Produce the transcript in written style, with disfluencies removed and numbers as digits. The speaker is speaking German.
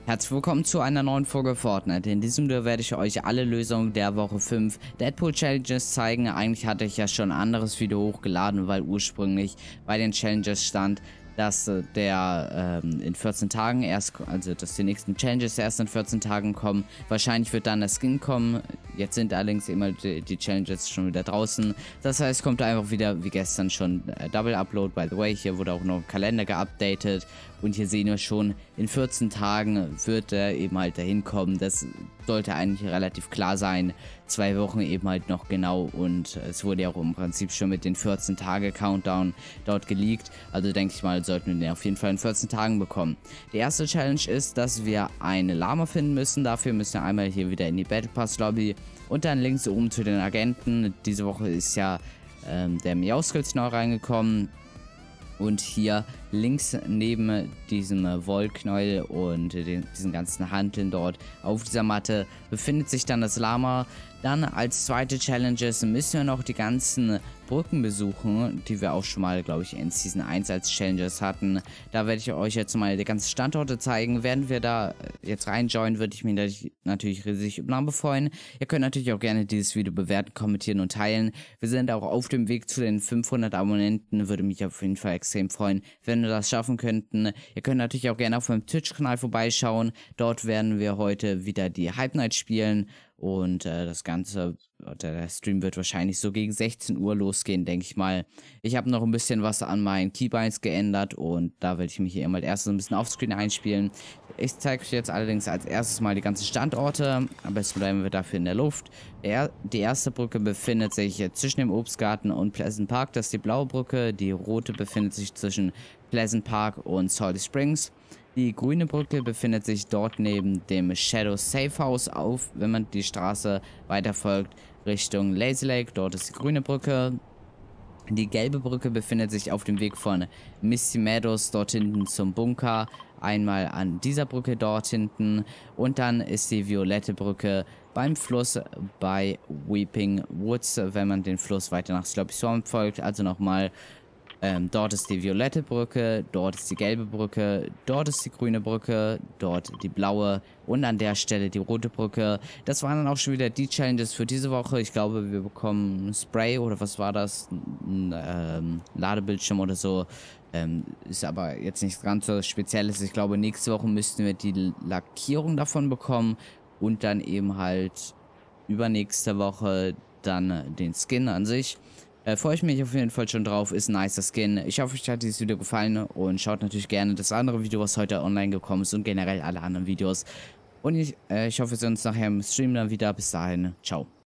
Herzlich willkommen zu einer neuen Folge Fortnite. In diesem Video werde ich euch alle Lösungen der Woche 5 Deadpool Challenges zeigen. Eigentlich hatte ich ja schon ein anderes Video hochgeladen, weil ursprünglich bei den Challenges stand, dass in 14 Tagen dass die nächsten Challenges erst in 14 Tagen kommen. Wahrscheinlich wird dann der Skin kommen. Jetzt sind allerdings immer die Challenges schon wieder draußen. Das heißt, kommt einfach wieder wie gestern schon Double Upload. By the way, hier wurde auch noch ein Kalender geupdatet. Und hier sehen wir schon, in 14 Tagen wird er eben halt dahin kommen. Das sollte eigentlich relativ klar sein. 2 Wochen eben halt noch genau. Und es wurde ja auch im Prinzip schon mit den 14 Tage Countdown dort geleakt. Also denke ich mal, sollten wir den auf jeden Fall in 14 Tagen bekommen. Die erste Challenge ist, dass wir eine Lama finden müssen. Dafür müssen wir einmal hier wieder in die Battle Pass Lobby. Und dann links oben zu den Agenten. Diese Woche ist ja der Meowskills neu reingekommen. Und hier links neben diesem Wollknäuel und diesen ganzen Hanteln dort auf dieser Matte befindet sich dann das Lama. Dann als zweite Challenges müssen wir noch die ganzen Brücken besuchen, die wir auch schon mal, glaube ich, in Season 1 als Challenges hatten. Da werde ich euch jetzt mal die ganzen Standorte zeigen. Während wir da jetzt reinjoinen, würde ich mich natürlich riesig über Namen freuen. Ihr könnt natürlich auch gerne dieses Video bewerten, kommentieren und teilen. Wir sind auch auf dem Weg zu den 500 Abonnenten. Würde mich auf jeden Fall extrem freuen, wenn wir das schaffen könnten. Ihr könnt natürlich auch gerne auf meinem Twitch-Kanal vorbeischauen. Dort werden wir heute wieder die Hype Night spielen. Und der Stream wird wahrscheinlich so gegen 16 Uhr losgehen, denke ich mal. Ich habe noch ein bisschen was an meinen Keybinds geändert und da werde ich mich hier mal erst so ein bisschen offscreen einspielen. Ich zeige euch jetzt allerdings als erstes mal die ganzen Standorte. Am besten bleiben wir dafür in der Luft. Die erste Brücke befindet sich zwischen dem Obstgarten und Pleasant Park. Das ist die blaue Brücke. Die rote befindet sich zwischen Pleasant Park und Salty Springs. Die grüne Brücke befindet sich dort neben dem Shadow Safe House wenn man die Straße weiterfolgt Richtung Lazy Lake. Dort ist die grüne Brücke. Die gelbe Brücke befindet sich auf dem Weg von Misty Meadows dort hinten zum Bunker. Einmal an dieser Brücke dort hinten. Und dann ist die violette Brücke beim Fluss bei Weeping Woods, wenn man den Fluss weiter nach Sloppy Swamp folgt. Also nochmal. Dort ist die violette Brücke, dort ist die gelbe Brücke, dort ist die grüne Brücke, dort die blaue und an der Stelle die rote Brücke. Das waren dann auch schon wieder die Challenges für diese Woche. Ich glaube, wir bekommen ein Spray oder was war das? Ein Ladebildschirm oder so. Ist aber jetzt nichts ganz so Spezielles. Ich glaube, nächste Woche müssten wir die Lackierung davon bekommen und dann eben halt übernächste Woche dann den Skin an sich. Freue ich mich auf jeden Fall schon drauf, ist ein nicer Skin. Ich hoffe, euch hat dieses Video gefallen und schaut natürlich gerne das andere Video, was heute online gekommen ist und generell alle anderen Videos. Und ich hoffe, wir sehen uns nachher im Stream dann wieder. Bis dahin, ciao.